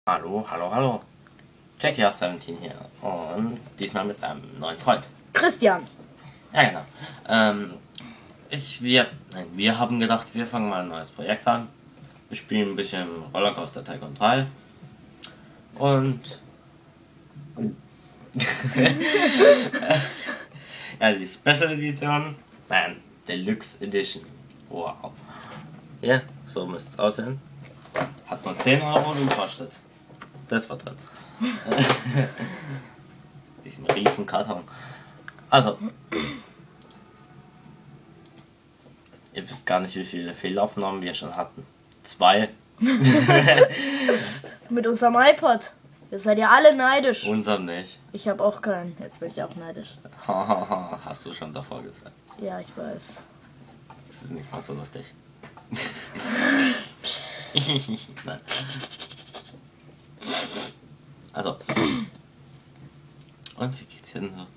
Hallo, hallo, hallo. Jackie aus 17 hier und diesmal mit einem neuen Freund. Christian. Ja, genau. Wir haben gedacht, wir fangen mal ein neues Projekt an. Wir spielen ein bisschen Rollercoaster Tycoon 3 und ja, die Special Edition, nein, Deluxe Edition. Wow. Ja, so müsste es aussehen. Hat nur 10 Euro gekostet. Das war drin. Diesen riesen Karton. Also, ihr wisst gar nicht, wie viele Fehlaufnahmen wir schon hatten. 2. Mit unserem iPod. Ihr seid ja alle neidisch. Unser nicht. Ich habe auch keinen. Jetzt bin ich auch neidisch. Hast du schon davor gesagt. Ja, ich weiß. Das ist nicht mal so lustig. Nein. Also. Und wie geht's denn so?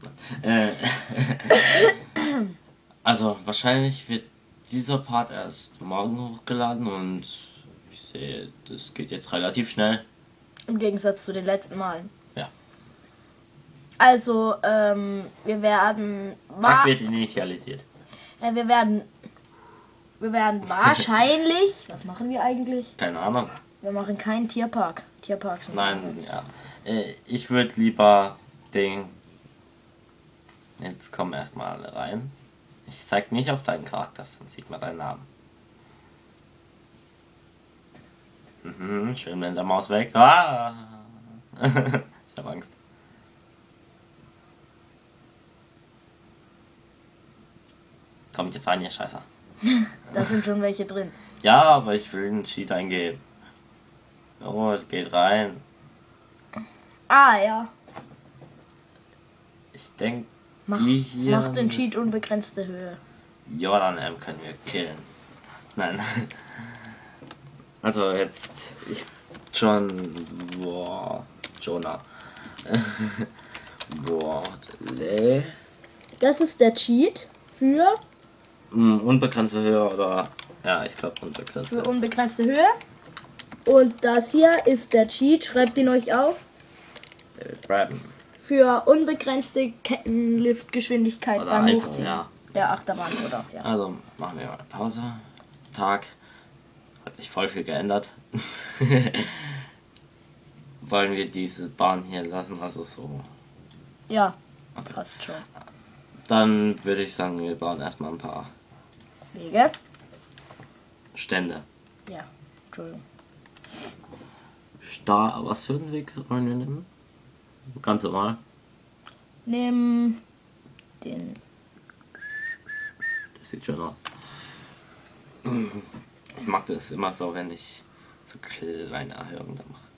Also wahrscheinlich wird dieser Part erst morgen hochgeladen und ich sehe, das geht jetzt relativ schnell. Im Gegensatz zu den letzten Malen. Ja. Also, wir werden... Tag wird initialisiert. wir werden wahrscheinlich... Was machen wir eigentlich? Keine Ahnung. Wir machen keinen Tierpark. Tierparks sind Nein, ja. Ich würde lieber den... Jetzt kommen erstmal alle rein. Ich zeig nicht auf deinen Charakter, sonst sieht man deinen Namen. Schön mit der Maus weg. Ah! Ich hab Angst. Kommt jetzt rein, ihr Scheißer. Da sind schon welche drin. Ja, aber ich will einen Cheat eingeben. Oh, es geht rein. Ah, ja. Ich denke, die hier... Macht den Cheat unbegrenzte Höhe. Jordan M können wir killen. Nein. Also jetzt... Jonah. Wortle. Das ist der Cheat für Unbegrenzte Höhe oder... Ja, ich glaube unbegrenzte. für unbegrenzte Höhe. Und das hier ist der Cheat, schreibt ihn euch auf. David Braben. Für unbegrenzte Kettenliftgeschwindigkeit Oder beim iPhone, Hochziehen ja. der Achterbahn, oder? Ja. Also machen wir mal eine Pause. Tag. Hat sich voll viel geändert. Wollen wir diese Bahn hier lassen, also so. Ja, Okay. passt schon. Dann würde ich sagen, wir bauen erstmal ein paar Wege? Stände. Ja, Entschuldigung. Was für einen Weg wollen wir nehmen? Ganz normal. Nimm den. Das sieht schön aus. Ich mag das immer so, wenn ich so kleine Erhöhungen da mache.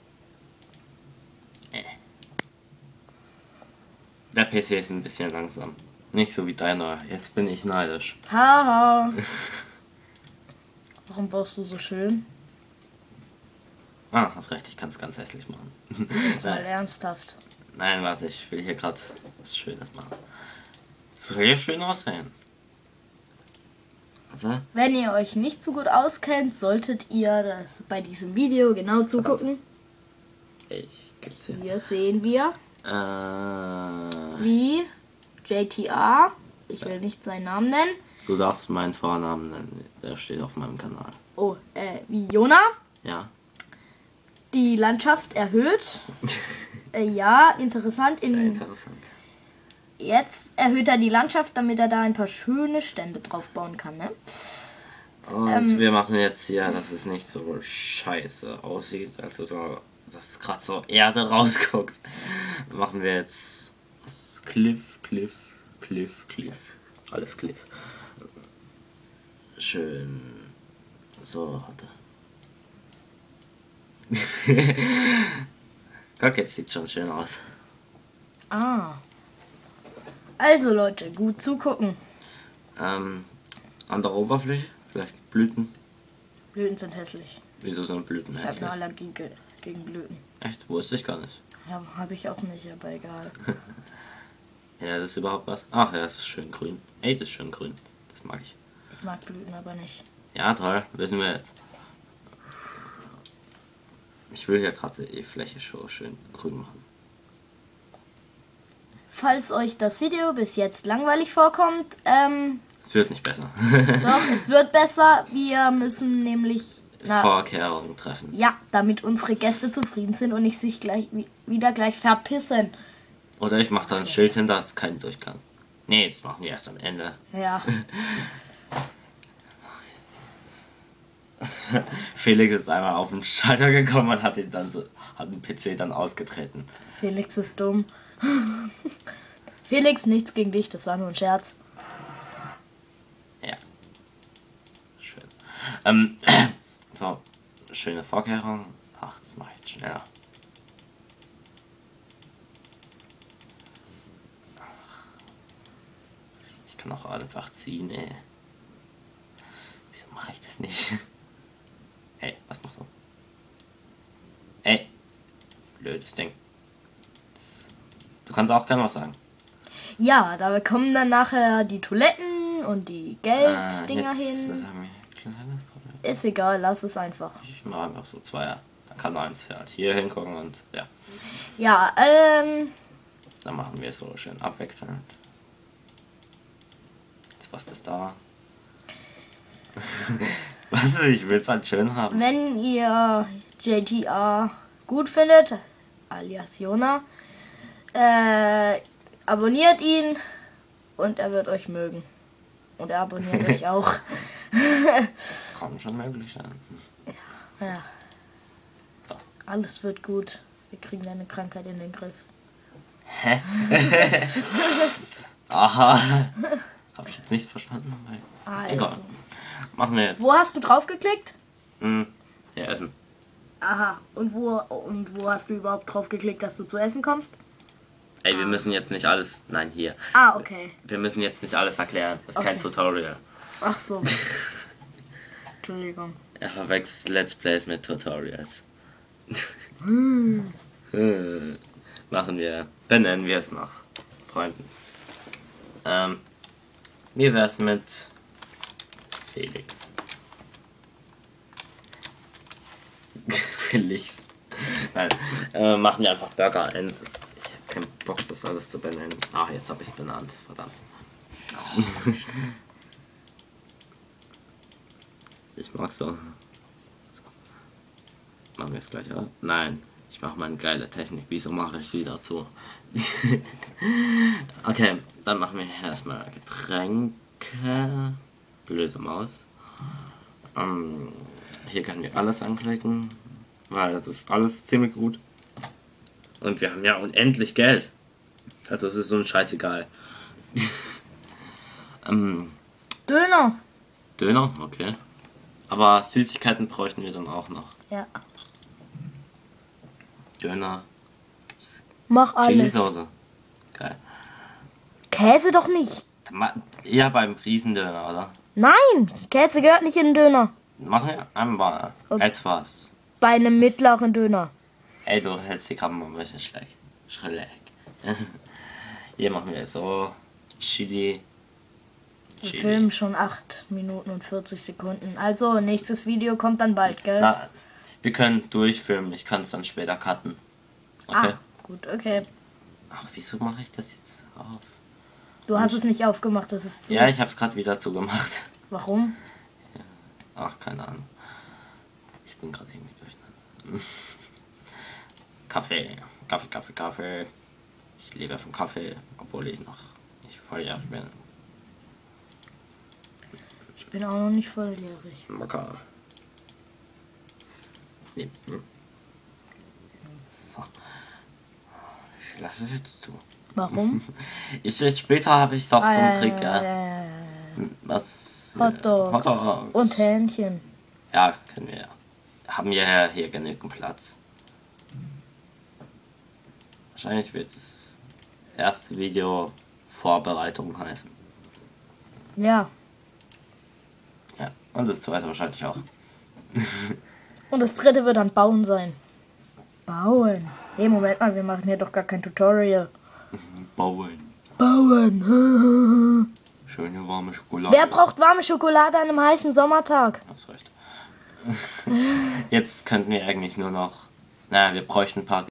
Der PC ist ein bisschen langsam. Nicht so wie deiner. Jetzt bin ich neidisch. Haha. Warum baust du so schön? Ah, hast recht, ich kann es ganz hässlich machen. Jetzt mal ernsthaft. Nein, warte, ich will hier gerade was Schönes machen. Soll hier schön aussehen. Also, Wenn ihr euch nicht so gut auskennt, solltet ihr das bei diesem Video genau zugucken. ich gibt's hier. Hier sehen wir, Äh, wie JTR, ich will nicht seinen Namen nennen, du darfst meinen Vornamen nennen, der steht auf meinem Kanal. wie Jona Ja. die Landschaft erhöht. Ja, interessant. Sehr interessant. Jetzt erhöht er die Landschaft, damit er da ein paar schöne Stände drauf bauen kann, ne? Und wir machen jetzt hier, dass es nicht so scheiße aussieht, also so, dass gerade so Erde rausguckt. Machen wir jetzt das Cliff. Alles Cliff. Schön. So, warte. Guck, jetzt sieht schon schön aus. Ah. Also Leute, gut zugucken. An der Oberfläche, vielleicht Blüten. Blüten sind hässlich. Wieso sind Blüten Ich habe hässlich? eine Allergie gegen Blüten. Echt? Wusste ich gar nicht. Ja, habe ich auch nicht, aber egal. Ja, das ist überhaupt was. Ach ja, das ist schön grün. Ey, das ist schön grün. Das mag ich. Ich mag Blüten aber nicht. Ja, toll. Wissen wir jetzt. Ich will hier gerade die Fläche schon schön grün machen. Falls euch das Video bis jetzt langweilig vorkommt, Es wird nicht besser. doch, es wird besser. Wir müssen nämlich... Vorkehrungen treffen. Ja, damit unsere Gäste zufrieden sind und nicht sich wieder gleich verpissen. Oder ich mache da ein Schild hin, dass kein durch kann. Nee, das machen wir erst am Ende. Ja. Felix ist einmal auf den Schalter gekommen und hat den PC dann ausgetreten. Felix ist dumm. Felix, nichts gegen dich, das war nur ein Scherz. Ja. Schön. So, schöne Vorkehrung. Ach, das mache ich jetzt schneller. Ich kann auch einfach ziehen, ey. Wieso mache ich das nicht? Hey, was machst du? Ey, blödes Ding. Du kannst auch gerne was sagen. Ja, da kommen dann nachher die Toiletten und die Gelddinger hin. Das haben wir ein kleines Problem. Ist egal, lass es einfach. Ich mache einfach so Zweier. Dann kann eins halt hier hingucken und ja. Ja, Dann machen wir es so schön abwechselnd. Jetzt was ist da? Was ist, ich will es halt schön haben. wenn ihr JTA gut findet, alias Jona, abonniert ihn und er wird euch mögen. Und er abonniert euch auch. Kann schon möglich sein. Ja. So. Alles wird gut. Wir kriegen deine Krankheit in den Griff. Hä? Aha. Habe ich jetzt nicht verstanden. Also. Egal. Machen wir jetzt. Wo hast du drauf geklickt? Ja, essen. Aha. Und wo hast du überhaupt drauf geklickt, dass du zu essen kommst? Ey, wir müssen jetzt nicht alles. Nein, hier. Ah, okay. Wir müssen jetzt nicht alles erklären. Das ist kein Okay. Tutorial. Ach so. Entschuldigung. Er verwechselt Let's Plays mit Tutorials. Machen wir. Benennen wir es nach Freunden. Wie wär's mit Felix? Felix. Nein. Machen wir einfach Burger 1. Ich hab keinen Bock, das alles zu benennen. Ach, jetzt habe ich es benannt. Verdammt. Ich mag so. Machen wir es gleich, oder? Nein. Ich mache meine geile Technik. Wieso mache ich es wieder zu? Okay, dann machen wir erstmal Getränke. Blöde Maus. Hier können wir alles anklicken, weil das ist alles ziemlich gut. Und wir haben ja unendlich Geld. Also es ist so ein Scheißegal. Döner. Döner, okay. Aber Süßigkeiten bräuchten wir dann auch noch. Ja. Döner. Mach alles. Chilisauce. Geil. Käse doch nicht. Eher beim Riesendöner, oder? Nein, Käse gehört nicht in den Döner. Machen wir einmal etwas. Bei einem mittleren Döner. Ey, du hältst die Kamera ein bisschen schräg. Hier machen wir so Chili. Wir filmen schon 8 Minuten und 40 Sekunden. Also, nächstes Video kommt dann bald, gell? Na, wir können durchfilmen. Ich kann es dann später cutten. Okay. Ah, gut, okay. Ach, wieso mache ich das jetzt auf? Du hast es nicht aufgemacht, das ist zu. Ja, ich habe es gerade wieder zugemacht. Warum? Ach, keine Ahnung. Ich bin gerade irgendwie durcheinander. Kaffee. Ich lebe vom Kaffee, obwohl ich noch nicht volljährig bin. Ich bin auch noch nicht volljährig. Mocker. Nee. So. Ich lasse es jetzt zu. Warum? Später habe ich doch so einen Trick, ja. Was? Hotdogs. Hotdogs. Und Hähnchen. Ja, können wir. Haben wir hier genügend Platz. Wahrscheinlich wird das erste Video Vorbereitung heißen. Ja. Ja, und das zweite wahrscheinlich auch. Und das dritte wird dann Bauen sein. Bauen. Hey, Moment mal, wir machen hier doch gar kein Tutorial. Bauen. Bauen. Schöne warme Schokolade. Wer braucht warme Schokolade an einem heißen Sommertag? Hast recht. Jetzt könnten wir eigentlich nur noch Na, wir bräuchten ein paar